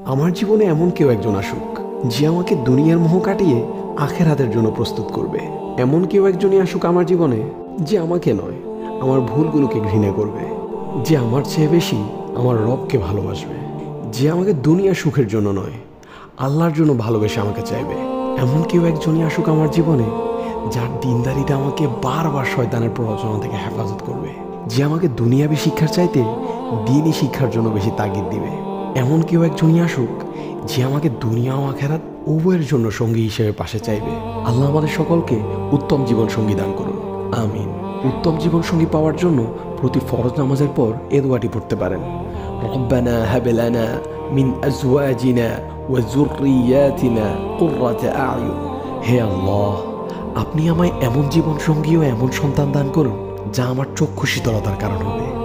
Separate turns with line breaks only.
আমার জীবনে এমন কেউ একজন আসুক যে আমাকে দুনিয়ার মোহ কাটিয়ে আখিরাতের জন্য প্রস্তুত করবে। এমন কেউ একজনই আসুক আমার জীবনে যে আমাকে নয়, আমার ভুলগুলোকে ঘৃণা করবে, যে আমার চেয়ে বেশি আমার রবকে ভালোবাসবে, যে আমাকে দুনিয়ার সুখের জন্য নয়, আল্লাহর জন্য ভালোবেসে আমাকে চাইবে। এমন কেউ একজনই আসুক আমার জীবনে যার দিনদারিটা আমাকে বারবার শয়তানের প্ররোচনা থেকে হেফাজত করবে, যে আমাকে দুনিয়াবী শিক্ষার চাইতে দিনই শিক্ষার জন্য বেশি তাগিদ দিবে। এমন কেউ একজনই আসুক যে আমাকে দুনিয়া ও আখিরাত উভয়ের জন্য সঙ্গী হিসেবে পাশে চাইবে। আল্লাহ আমাদের সকলকে উত্তম জীবন সঙ্গী দান করুন, আমিন। উত্তম জীবন সঙ্গী পাওয়ার জন্য প্রতি ফরজ নামাজের পর এ দোয়াটি পড়তে পারেন, রব্বানা হাব লানা মিন আজওয়াজিনা ওয়া যুররিয়াতিনা কুররাতা আ'য়ুন। হে আল্লাহ, আপনি আমায় এমন জীবন সঙ্গী ও এমন সন্তান দান করুন যা আমার চক্ষু শীতলতার কারণ হবে।